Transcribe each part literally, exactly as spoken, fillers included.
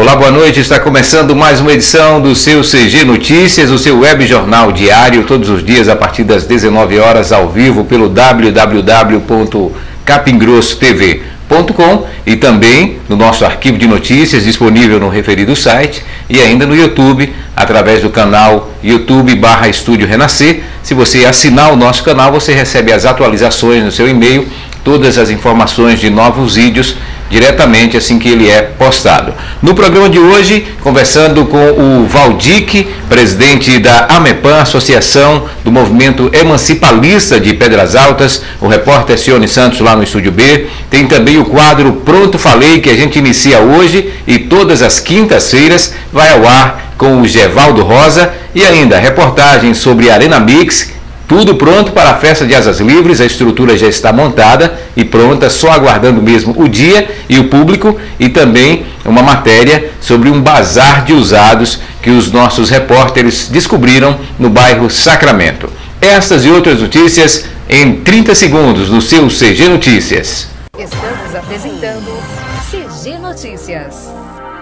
Olá, boa noite. Está começando mais uma edição do seu C G Notícias, o seu web jornal diário, todos os dias a partir das dezenove horas, ao vivo pelo w w w ponto capim grosso t v ponto com e também no nosso arquivo de notícias disponível no referido site e ainda no YouTube, através do canal YouTube barra Estúdio Renascer. Se você assinar o nosso canal, você recebe as atualizações no seu e-mail, todas as informações de novos vídeos diretamente assim que ele é postado. No programa de hoje, conversando com o Valdic, presidente da AMEPAN, Associação do Movimento Emancipalista de Pedras Altas, o repórter Cione Santos lá no Estúdio B. Tem também o quadro Pronto Falei, que a gente inicia hoje e todas as quintas-feiras vai ao ar com o Gevaldo Rosa, e ainda reportagem sobre a Arena Mix. Tudo pronto para a festa de Asas Livres, a estrutura já está montada e pronta, só aguardando mesmo o dia e o público, e também uma matéria sobre um bazar de usados que os nossos repórteres descobriram no bairro Sacramento. Estas e outras notícias em trinta segundos no seu C G Notícias. Estamos apresentando C G Notícias.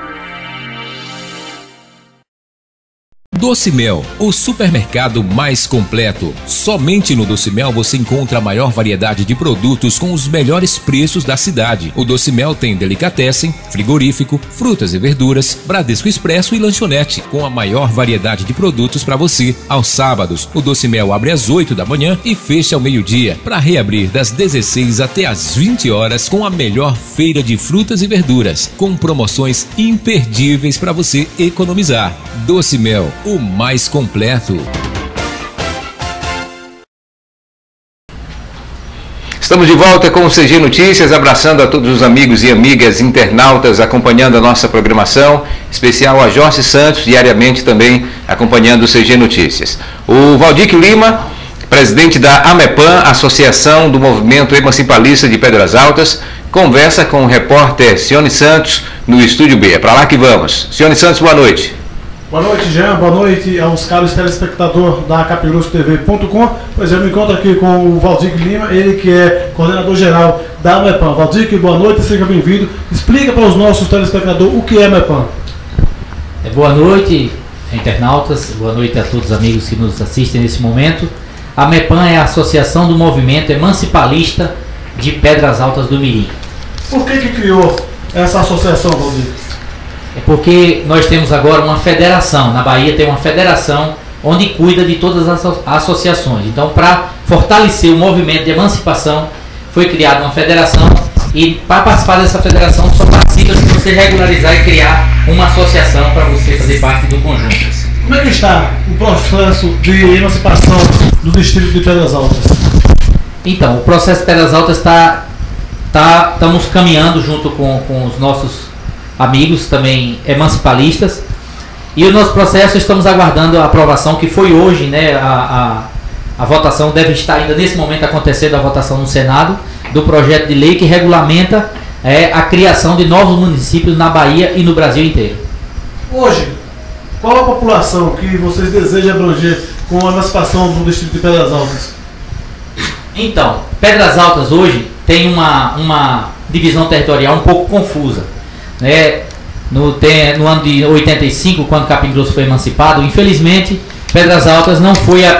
Docimel, o supermercado mais completo. Somente no Docimel você encontra a maior variedade de produtos com os melhores preços da cidade. O Docimel tem delicatessen, frigorífico, frutas e verduras, Bradesco Expresso e lanchonete, com a maior variedade de produtos para você. Aos sábados, o Docimel abre às oito da manhã e fecha ao meio-dia, para reabrir das dezesseis até às vinte horas com a melhor feira de frutas e verduras, com promoções imperdíveis para você economizar. Docimel, o mais completo. Estamos de volta com o C G Notícias, abraçando a todos os amigos e amigas internautas acompanhando a nossa programação, especial a Jorge Santos, diariamente também acompanhando o C G Notícias. O Valdic Lima, presidente da AMEPAN, Associação do Movimento Emancipalista de Pedras Altas, conversa com o repórter Cione Santos no Estúdio B. É para lá que vamos. Cione Santos, boa noite. Boa noite, Jean. Boa noite aos caros telespectadores da capim grosso t v ponto com. Pois eu me encontro aqui com o Valdic Lima, ele que é coordenador-geral da AMEPAN. Valdic, boa noite, seja bem-vindo. Explica para os nossos telespectadores o que é a AMEPAN. É, boa noite, internautas. Boa noite a todos os amigos que nos assistem nesse momento. A AMEPAN é a Associação do Movimento Emancipalista de Pedras Altas do Mirim. Por que que criou essa associação, Valdic? É porque nós temos agora uma federação, na Bahia tem uma federação onde cuida de todas as associações. Então, para fortalecer o movimento de emancipação, foi criada uma federação, e para participar dessa federação só participa se você regularizar e criar uma associação para você fazer parte do conjunto. Como é que está o processo de emancipação do distrito de Pedras Altas? Então, o processo de Pedras Altas está, tá, estamos caminhando junto com, com os nossos amigos também emancipalistas, e o nosso processo estamos aguardando a aprovação, que foi hoje, né? A, a, a votação deve estar ainda nesse momento acontecendo, a votação no Senado do projeto de lei que regulamenta é, a criação de novos municípios na Bahia e no Brasil inteiro. Hoje, qual a população que vocês desejam abranger com a emancipação do distrito de Pedras Altas? Então, Pedras Altas hoje tem uma, uma divisão territorial um pouco confusa. Né? No, tem, no ano de oitenta e cinco, quando Capim Grosso foi emancipado, infelizmente Pedras Altas não foi a,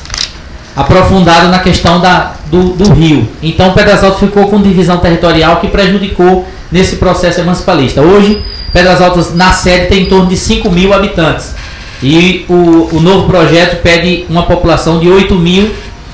a, aprofundado na questão da, do, do rio. Então Pedras Altas ficou com divisão territorial que prejudicou nesse processo emancipalista. Hoje Pedras Altas na sede tem em torno de cinco mil habitantes, e o, o novo projeto pede uma população de oito mil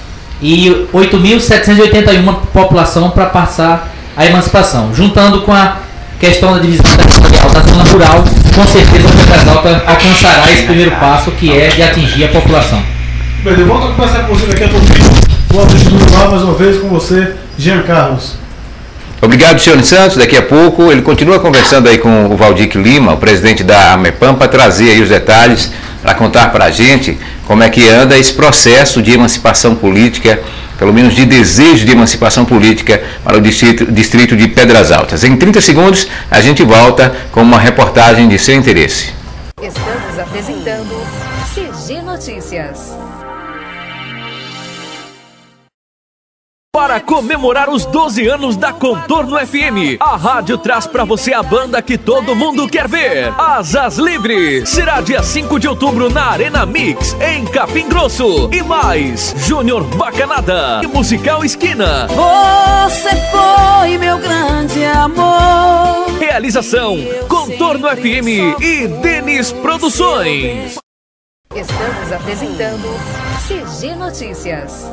e oito mil setecentos e oitenta e um população para passar a emancipação. Juntando com a questão da divisão territorial da zona rural, com certeza o Pedras Altas alcançará esse primeiro passo, que é de atingir a população. Bem, eu volto a conversar com você daqui a pouquinho. Boa noite do Val, mais uma vez com você, Jean Carlos. Obrigado, Cione Santos. Daqui a pouco ele continua conversando aí com o Valdic Lima, o presidente da AMEPAN, para trazer aí os detalhes, para contar para a gente como é que anda esse processo de emancipação política, pelo menos de desejo de emancipação política para o distrito, distrito de Pedras Altas. Em trinta segundos, a gente volta com uma reportagem de seu interesse. Estamos apresentando C G Notícias. Para comemorar os doze anos da Contorno F M, a rádio traz para você a banda que todo mundo quer ver, Asas Livres. Será dia cinco de outubro na Arena Mix, em Capim Grosso. E mais, Júnior Bacanada e Musical Esquina. Você foi meu grande amor. Realização, Contorno F M e Denis Produções. Estamos apresentando C G Notícias.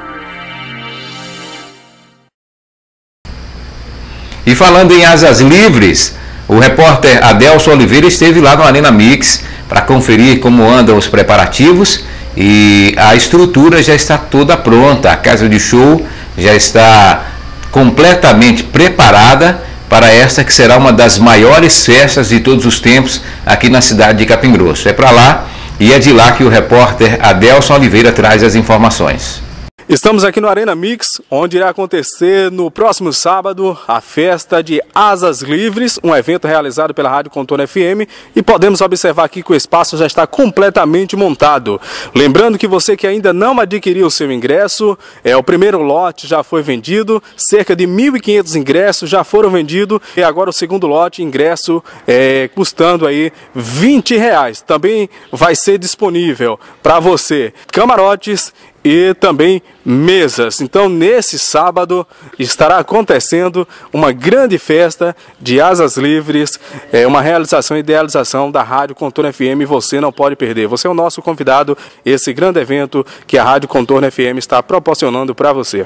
E falando em Asas Livres, o repórter Adelson Oliveira esteve lá no Arena Mix para conferir como andam os preparativos e a estrutura já está toda pronta. A casa de show já está completamente preparada para esta que será uma das maiores festas de todos os tempos aqui na cidade de Capim Grosso. É para lá e é de lá que o repórter Adelson Oliveira traz as informações. Estamos aqui no Arena Mix, onde irá acontecer no próximo sábado a festa de Asas Livres, um evento realizado pela Rádio Contorno F M, e podemos observar aqui que o espaço já está completamente montado. Lembrando que você que ainda não adquiriu o seu ingresso, é, o primeiro lote já foi vendido, cerca de mil e quinhentos ingressos já foram vendidos, e agora o segundo lote, ingresso é, custando aí vinte reais. Também vai ser disponível para você camarotes e também mesas. Então, nesse sábado estará acontecendo uma grande festa de Asas Livres, é uma realização e idealização da Rádio Contorno F M, e você não pode perder. Você é o nosso convidado, esse grande evento que a Rádio Contorno F M está proporcionando para você.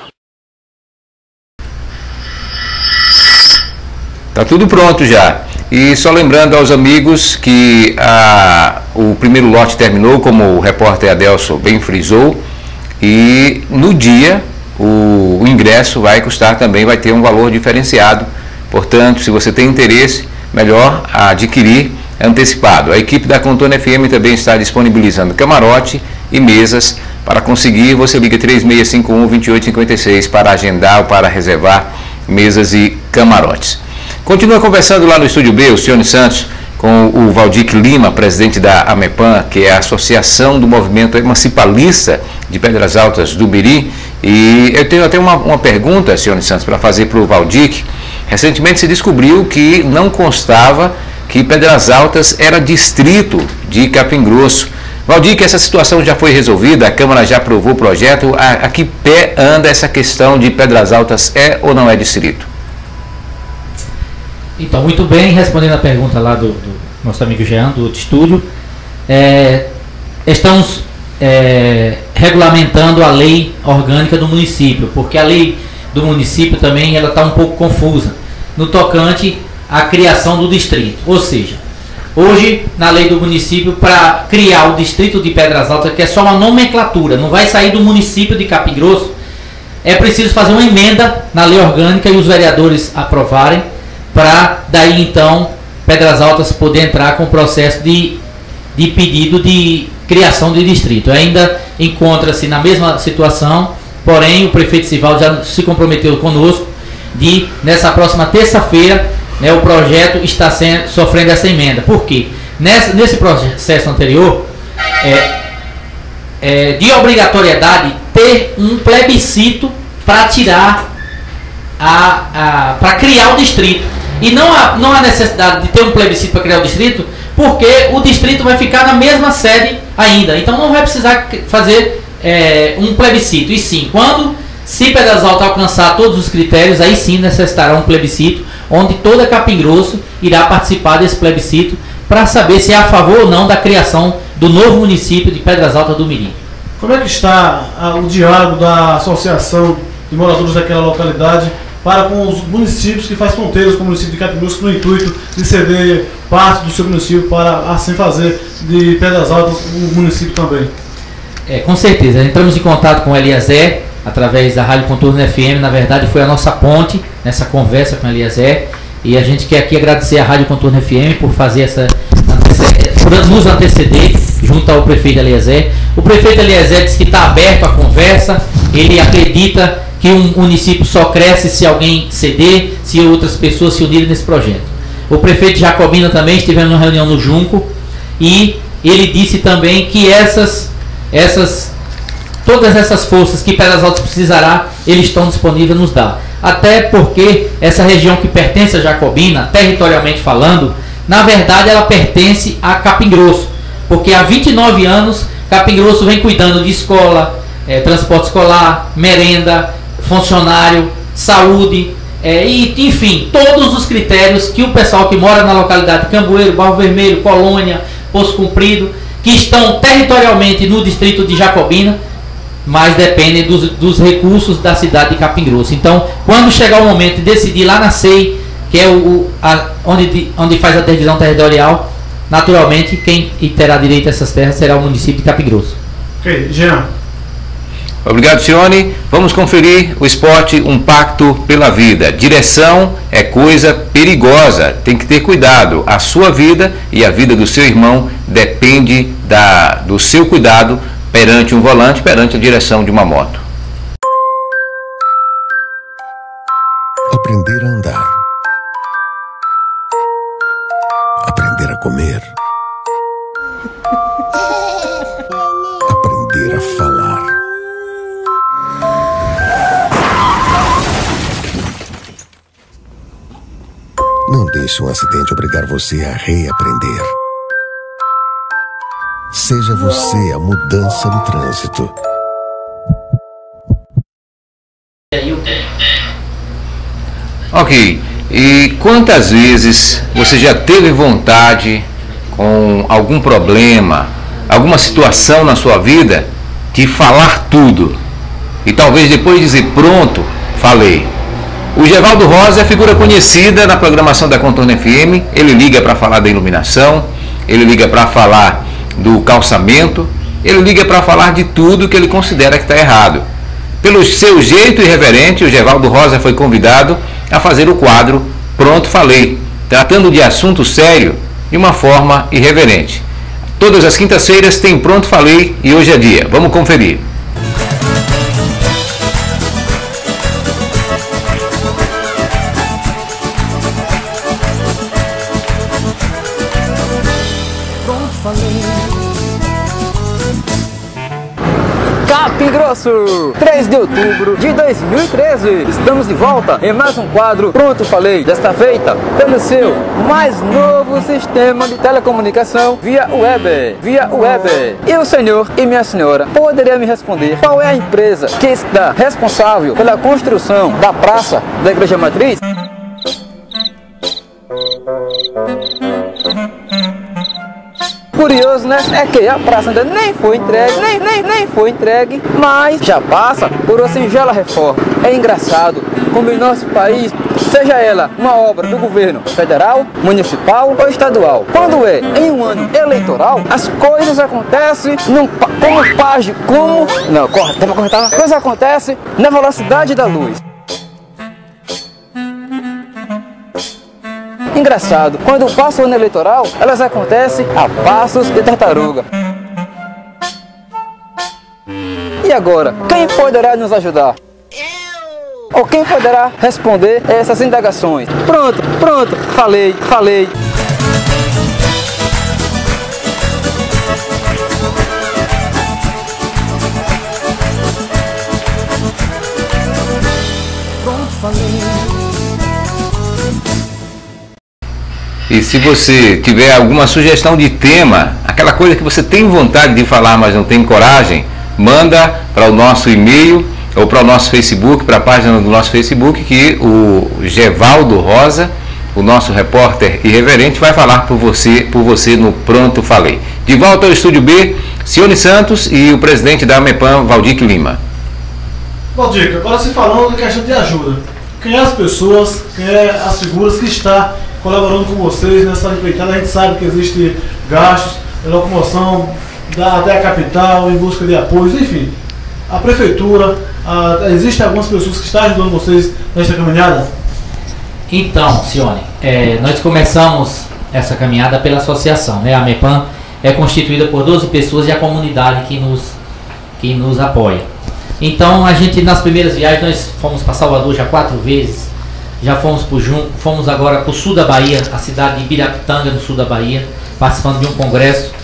Tá tudo pronto já. E só lembrando aos amigos que a, o primeiro lote terminou, como o repórter Adelson bem frisou, e no dia o, o ingresso vai custar também, vai ter um valor diferenciado. Portanto, se você tem interesse, melhor adquirir antecipado. A equipe da Contorno F M também está disponibilizando camarote e mesas. Para conseguir, você liga três seis cinco um, dois oito cinco seis para agendar ou para reservar mesas e camarotes. Continua conversando lá no Estúdio B, o Cione Santos, com o Valdir Lima, presidente da AMEPAN, que é a Associação do Movimento Emancipalista de Pedras Altas do Biri. E eu tenho até uma, uma pergunta, Cione Santos, para fazer para o Valdir. Recentemente se descobriu que não constava que Pedras Altas era distrito de Capim Grosso. Valdir, essa situação já foi resolvida, a Câmara já aprovou o projeto. A, a que pé anda essa questão de Pedras Altas, é ou não é distrito? Então, muito bem, respondendo a pergunta lá do, do nosso amigo Jean, do outro estúdio, é, estamos é, regulamentando a lei orgânica do município, porque a lei do município também ela está um pouco confusa no tocante à criação do distrito. Ou seja, hoje, na lei do município, para criar o distrito de Pedras Altas, que é só uma nomenclatura, não vai sair do município de Capim Grosso, é preciso fazer uma emenda na lei orgânica e os vereadores aprovarem, para daí então Pedras Altas poder entrar com o processo de, de pedido de criação de distrito. Ainda encontra-se na mesma situação, porém o prefeito Sivaldo já se comprometeu conosco de, nessa próxima terça-feira, né, o projeto está sendo, sofrendo essa emenda. Por quê? Nessa, nesse processo anterior, é, é, de obrigatoriedade, ter um plebiscito para tirar, a, a, para criar o distrito. E não há, não há necessidade de ter um plebiscito para criar o distrito, porque o distrito vai ficar na mesma sede ainda. Então não vai precisar fazer é, um plebiscito. E sim, quando, se Pedras Altas alcançar todos os critérios, aí sim necessitará um plebiscito, onde toda Capim Grosso irá participar desse plebiscito para saber se é a favor ou não da criação do novo município de Pedras Altas do Mirim. Como é que está a, o diálogo da Associação de Moradores daquela localidade para com os municípios que fazem fronteiras com o município de Capim Grosso, no intuito de ceder parte do seu município para assim fazer de Pedras Altas um município também? É, com certeza. Entramos em contato com o Eliezer através da Rádio Contorno F M. Na verdade, foi a nossa ponte nessa conversa com o Eliezer. E a gente quer aqui agradecer a Rádio Contorno F M por fazer essa, por nos anteceder junto ao prefeito Eliezer. O prefeito Eliezer disse que está aberto à conversa. Ele acredita que um município só cresce se alguém ceder, se outras pessoas se unirem nesse projeto. O prefeito Jacobina também esteve numa reunião no Junco e ele disse também que essas, essas todas essas forças que Pedras Altas precisará, eles estão disponíveis a nos dar. Até porque essa região que pertence a Jacobina, territorialmente falando, na verdade ela pertence a Capim Grosso, porque há vinte e nove anos Capim Grosso vem cuidando de escola, é, transporte escolar, merenda, funcionário, saúde, é, e enfim, todos os critérios que o pessoal que mora na localidade de Cambueiro, Barro Vermelho, Colônia, Poço Comprido, que estão territorialmente no distrito de Jacobina, mas dependem dos, dos recursos da cidade de Capim Grosso. Então, quando chegar o momento de decidir lá na C E I, que é o, o, a, onde, onde faz a divisão territorial, naturalmente quem terá direito a essas terras será o município de Capim Grosso. Ok, Jean. Obrigado, Cione. Vamos conferir o esporte Um Pacto pela Vida. Direção é coisa perigosa, tem que ter cuidado. A sua vida e a vida do seu irmão depende da, do seu cuidado perante um volante, perante a direção de uma moto. Aprender a andar. Aprender a comer. Aprender a falar. Não deixe um acidente obrigar você a reaprender. Seja você a mudança no trânsito. Ok, e quantas vezes você já teve vontade, com algum problema, alguma situação na sua vida, de falar tudo? E talvez depois dizer, pronto, falei. O Gevaldo Rosa é figura conhecida na programação da Contorno F M, ele liga para falar da iluminação, ele liga para falar do calçamento, ele liga para falar de tudo que ele considera que está errado. Pelo seu jeito irreverente, o Gevaldo Rosa foi convidado a fazer o quadro Pronto Falei, tratando de assunto sério de uma forma irreverente. Todas as quintas-feiras tem Pronto Falei e hoje é dia. Vamos conferir. Capim Grosso, três de outubro de dois mil e treze. Estamos de volta em mais um quadro Pronto Falei, desta feita pelo seu mais novo sistema de telecomunicação via web, via web. E o senhor e minha senhora poderia me responder qual é a empresa que está responsável pela construção da praça da Igreja Matriz? Curioso, né? É que a praça ainda nem foi entregue, nem, nem, nem foi entregue, mas já passa por uma singela reforma. É engraçado como em nosso país, seja ela uma obra do governo federal, municipal ou estadual, quando é em um ano eleitoral, as coisas acontecem num, como página, como... Não, corre, tem pra corretar? As coisas acontecem na velocidade da luz. Engraçado, quando passa o ano eleitoral, elas acontecem a passos de tartaruga. E agora, quem poderá nos ajudar? Ou quem poderá responder a essas indagações? Pronto, pronto, falei, falei. Pronto, falei. E se você tiver alguma sugestão de tema, aquela coisa que você tem vontade de falar, mas não tem coragem, manda para o nosso e-mail ou para o nosso Facebook, para a página do nosso Facebook, que o Gevaldo Rosa, o nosso repórter irreverente, vai falar por você, por você no Pronto Falei. De volta ao Estúdio B, Cione Santos e o presidente da AMEPAN, Valdir Lima. Valdir, agora se falando de questão de ajuda. Quem é as pessoas, quem é as figuras que está colaborando com vocês nessa empreitada? A gente sabe que existe gastos, locomoção da, até a capital, em busca de apoios, enfim. A prefeitura, a, existem algumas pessoas que estão ajudando vocês nesta caminhada? Então, Cione, é, nós começamos essa caminhada pela associação, né? A AMEPAN é constituída por doze pessoas e a comunidade que nos, que nos apoia. Então, a gente, nas primeiras viagens, nós fomos para Salvador já quatro vezes, já fomos para o Junco, fomos agora para o sul da Bahia, a cidade de Ibirapitanga, no sul da Bahia, participando de um congresso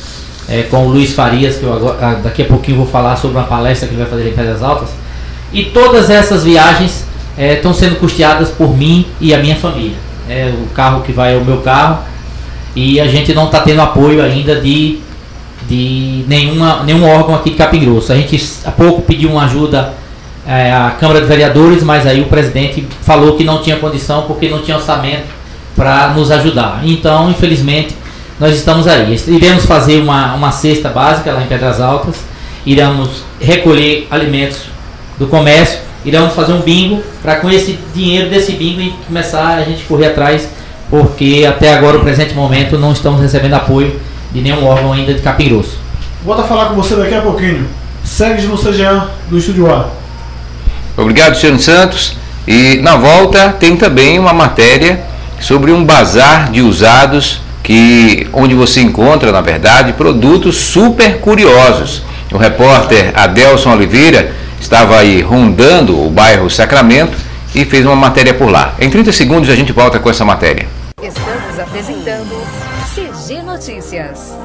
é, com o Luiz Farias, que eu agora, daqui a pouquinho vou falar sobre uma palestra que ele vai fazer em Pedras Altas. E todas essas viagens estão é, sendo custeadas por mim e a minha família. É, o carro que vai é o meu carro, e a gente não está tendo apoio ainda de, de nenhuma, nenhum órgão aqui de Capim Grosso. A gente há pouco pediu uma ajuda é, à Câmara de Vereadores, mas aí o presidente falou que não tinha condição porque não tinha orçamento para nos ajudar. Então, infelizmente, nós estamos aí. Iremos fazer uma, uma cesta básica lá em Pedras Altas, iremos recolher alimentos do comércio, iremos fazer um bingo para com esse dinheiro desse bingo e começar a gente correr atrás, porque até agora, no presente momento, não estamos recebendo apoio de nenhum órgão ainda de Capim Grosso. Vou estar falar com você daqui a pouquinho. Segue no C G A do Estúdio A. Obrigado, senhor Santos. E na volta tem também uma matéria sobre um bazar de usados, que, onde você encontra, na verdade, produtos super curiosos. O repórter Adelson Oliveira estava aí rondando o bairro Sacramento e fez uma matéria por lá. Em trinta segundos a gente volta com essa matéria. Estamos apresentando C G Notícias.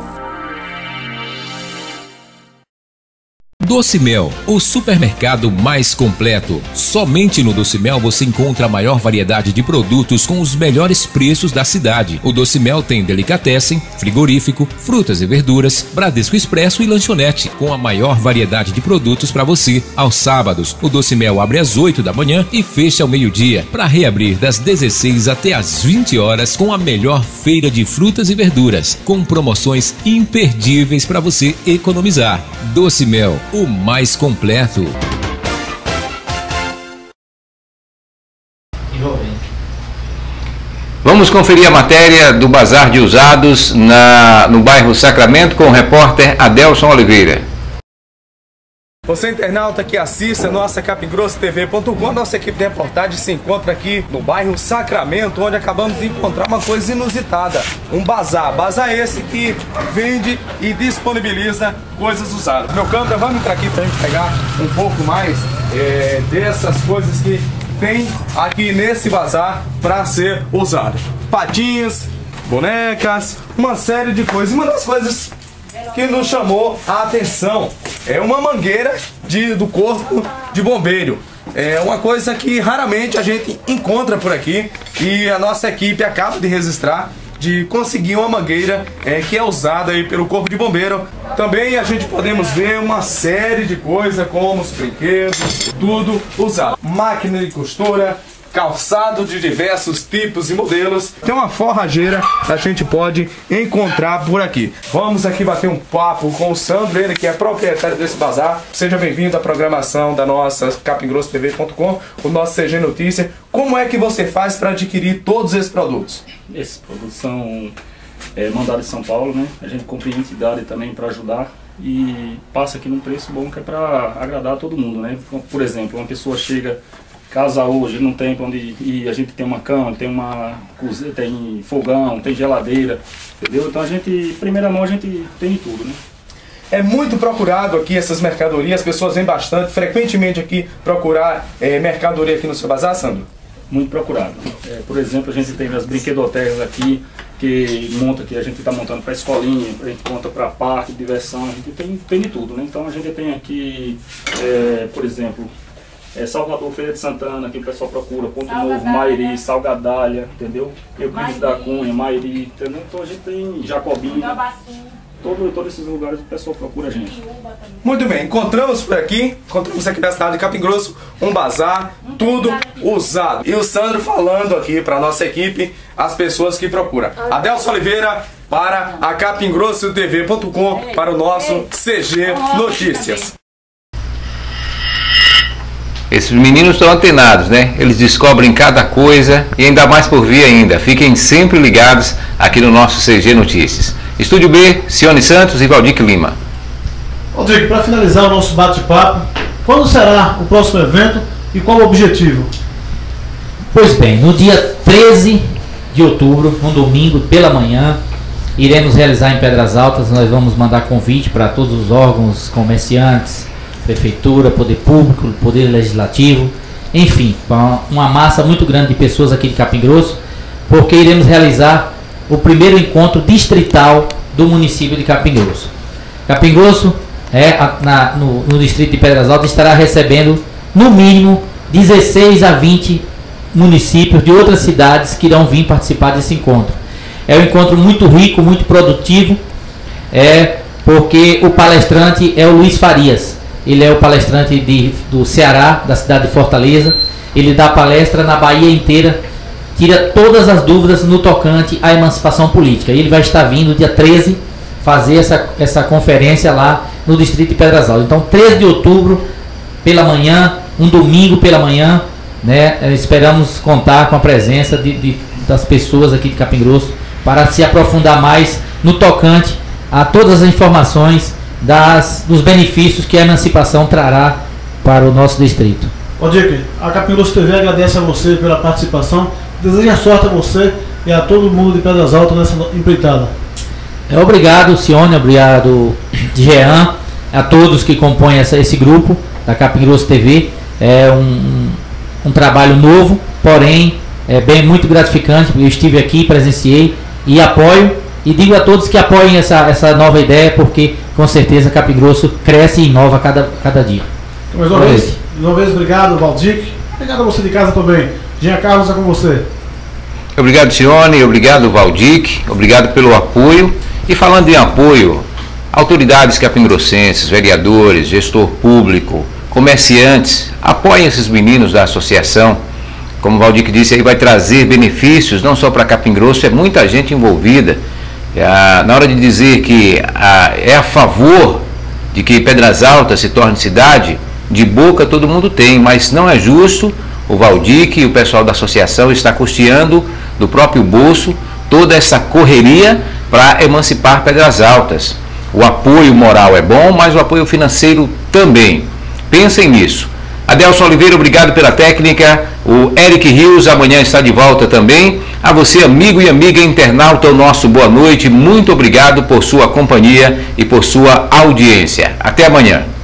Doce Mel, o supermercado mais completo. Somente no Doce Mel você encontra a maior variedade de produtos com os melhores preços da cidade. O Doce Mel tem delicatessen, frigorífico, frutas e verduras, Bradesco Expresso e lanchonete, com a maior variedade de produtos para você. Aos sábados, o Doce Mel abre às oito da manhã e fecha ao meio-dia, para reabrir das dezesseis até às vinte horas com a melhor feira de frutas e verduras, com promoções imperdíveis para você economizar. Doce Mel, o mais completo. Vamos conferir a matéria do Bazar de Usados na, no bairro Sacramento com o repórter Adelson Oliveira. Você internauta que assiste a nossa Capim Grosso T V ponto com, nossa equipe de reportagem se encontra aqui no bairro Sacramento, onde acabamos de encontrar uma coisa inusitada, um bazar. Bazar esse que vende e disponibiliza coisas usadas. Meu câmera, vamos entrar aqui para a gente pegar um pouco mais é, dessas coisas que tem aqui nesse bazar para ser usado. Patinhas, bonecas, uma série de coisas. Uma das coisas que nos chamou a atenção é uma mangueira de, do corpo de bombeiro. É uma coisa que raramente a gente encontra por aqui, e a nossa equipe acaba de registrar, de conseguir uma mangueira é, que é usada aí pelo corpo de bombeiro. Também a gente podemos ver uma série de coisas como os brinquedos, tudo usado. Máquina de costura, calçado de diversos tipos e modelos. Tem uma forrageira que a gente pode encontrar por aqui. Vamos aqui bater um papo com o Sandro, ele que é proprietário desse bazar. Seja bem-vindo à programação da nossa Capim Grosso T V ponto com, o nosso C G Notícia. Como é que você faz para adquirir todos esses produtos? Esses produtos são é, mandados de São Paulo, né? A gente compra em entidade também para ajudar e passa aqui num preço bom que é para agradar todo mundo, né? Por exemplo, uma pessoa chega, casa hoje, não tem para onde ir, e a gente tem uma cama, tem uma cozinha, tem fogão, tem geladeira, entendeu? Então a gente, primeira mão, a gente tem de tudo, né? É muito procurado aqui essas mercadorias, as pessoas vêm bastante, frequentemente aqui procurar é, mercadoria aqui no seu bazar, Sandro? Muito procurado. É, por exemplo, a gente tem as brinquedotecas aqui, que monta aqui, a gente está montando para escolinha, a gente monta para parque, diversão, a gente tem, tem de tudo, né? Então a gente tem aqui, é, por exemplo, É Salvador, Feira de Santana, que o pessoal procura, Ponto Novo, Mairi, Salgadalha, entendeu? Euclides da Cunha, Mairi, entendeu? Então a gente tem Jacobina, todo, todos esses lugares o pessoal procura a gente. Muito bem, encontramos por aqui, encontramos aqui na cidade de Capim Grosso, um bazar, tudo usado. E o Sandro falando aqui para a nossa equipe, as pessoas que procuram. Adelson Oliveira para a Capim Grosso T V ponto com, para o nosso C G Notícias. Esses meninos estão antenados, né? Eles descobrem cada coisa e ainda mais por vir ainda. Fiquem sempre ligados aqui no nosso C G Notícias. Estúdio B, Cione Santos e Valdir Lima. Valdir, para finalizar o nosso bate-papo, quando será o próximo evento e qual o objetivo? Pois bem, no dia treze de outubro, um domingo pela manhã, iremos realizar em Pedras Altas. Nós vamos mandar convite para todos os órgãos, comerciantes, Prefeitura, Poder Público, Poder Legislativo, enfim, uma massa muito grande de pessoas aqui de Capim Grosso, porque iremos realizar o primeiro encontro distrital do município de Capim Grosso. Capim Grosso, é, a, na, no, no distrito de Pedras Altas, estará recebendo, no mínimo, dezesseis a vinte municípios de outras cidades que irão vir participar desse encontro. É um encontro muito rico, muito produtivo, é, porque o palestrante é o Luiz Farias. Ele é o palestrante de, do Ceará, da cidade de Fortaleza. Ele dá palestra na Bahia inteira, tira todas as dúvidas no tocante à emancipação política. Ele vai estar vindo dia treze fazer essa, essa conferência lá no distrito de Pedras Altas. Então, treze de outubro, pela manhã, um domingo pela manhã, né, esperamos contar com a presença de, de, das pessoas aqui de Capim Grosso para se aprofundar mais no tocante a todas as informações das, dos benefícios que a emancipação trará para o nosso distrito. Valdir, a Capim Grosso T V agradece a você pela participação, deseja sorte a você e a todo mundo de Pedras Altas nessa empreitada. É, obrigado, Cione, obrigado, Jean, a todos que compõem essa, esse grupo da Capim Grosso T V. É um, um, um trabalho novo, porém é bem muito gratificante. Eu estive aqui, presenciei e apoio, e digo a todos que apoiem essa, essa nova ideia, porque com certeza Capim Grosso cresce e inova cada, cada dia. Então, mais uma vez, mais uma vez, obrigado, Valdir. Obrigado a você de casa também. Jean Carlos, é com você. Obrigado, Cione, obrigado, Valdir, obrigado pelo apoio. E falando em apoio, autoridades capingrossenses, vereadores, gestor público, comerciantes, apoiem esses meninos da associação. Como o Valdir disse, aí vai trazer benefícios, não só para Capim Grosso, é muita gente envolvida. É, na hora de dizer que a, é a favor de que Pedras Altas se torne cidade, de boca todo mundo tem, mas não é justo o Valdir e o pessoal da associação está custeando do próprio bolso toda essa correria para emancipar Pedras Altas. O apoio moral é bom, mas o apoio financeiro também. Pensem nisso. Adelson Oliveira, obrigado pela técnica. O Eric Rios amanhã está de volta também. A você, amigo e amiga internauta, o nosso boa noite. Muito obrigado por sua companhia e por sua audiência. Até amanhã.